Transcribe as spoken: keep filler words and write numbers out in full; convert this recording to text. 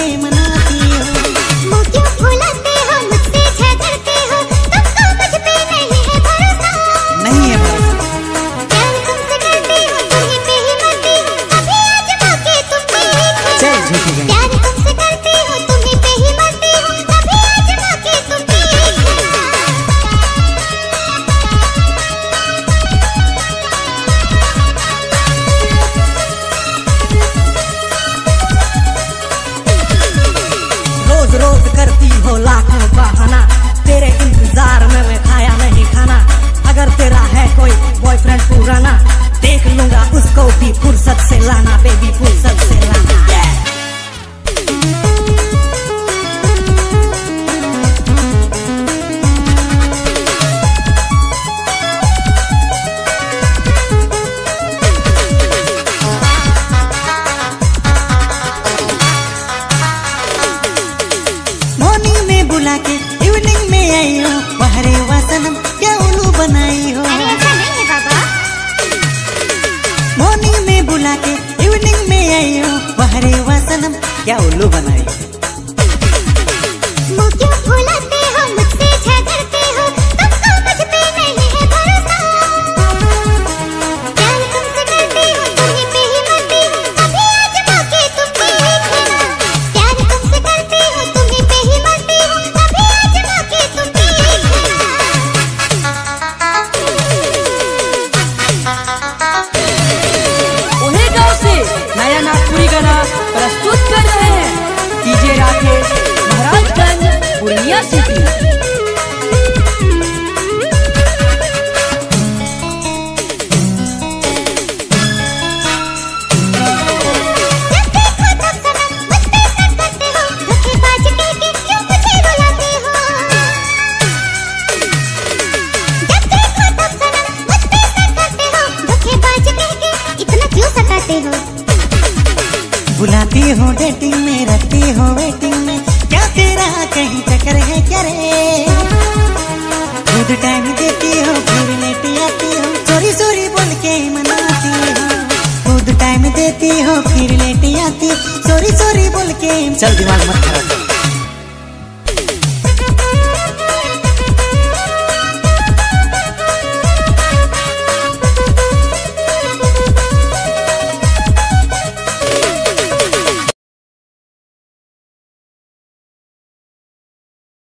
के मनाती हो। मुँह क्यों फुलाते हो, मुझसे झगड़ते हो, तुमको मुझ पे नहीं है भरोसा। नहीं है भरोसा। प्यार तुमसे करती हूँ, तुम्हीं पे ही मरती हूँ, अभी आजमा के तुम भी देखना। चल झूठी गई। प्यार तुमसे करती हूँ, तुम्हीं पे ही मरती हूँ, अभी आजमा के तुम भी देखना। रोज रोज करती हो लाखों बहाना, तेरे इंतजार में मैं खाया नहीं खाना। अगर तेरा है कोई बॉयफ्रेंड पुराना, देख लूंगा उसको भी फुर्सत से लाना, बेबी फुर्सत से लाना। मॉर्निंग में बुला के इवनिंग में आई हो, बहरे वसनम क्या उल्लू बनाई हो। अरे ऐसा नहीं है बाबा। मॉर्निंग में बुला के इवनिंग में आई हो, बहरे वसनम क्या उल्लू बनाई हो। मुँह क्यों फुलाते हो, मुझसे झगड़ते हो, तुमको मुझ पे नहीं है भरोसा। प्यार तुमसे करती हूँ, तुम्हीं पे ही मरती हूँ, अभी आजमा के तुम भी देखना। प्यार तुमसे करती हूँ, तुम्हीं पे ही मरती हूँ, अभी आजमा के तुम भी देखना। उन्हें गांव से नया नागपुरी गाना प्रस्तुत कर रहे हैं डीजे राकेश, महाराजगंज, पूर्णिया सिटी। बुलाती हो डेटिंग में, रखती हो वेटिंग में, क्या तेरा कहीं चक्कर है क्या रे। खुद टाइम देती हो फिर लेटी आती हो, सॉरी सॉरी बोल के मनाती हो। खुद टाइम देती हो फिर लेटी आती हो, सॉरी सॉरी बोल के। चल दिमाग मत खराब कर।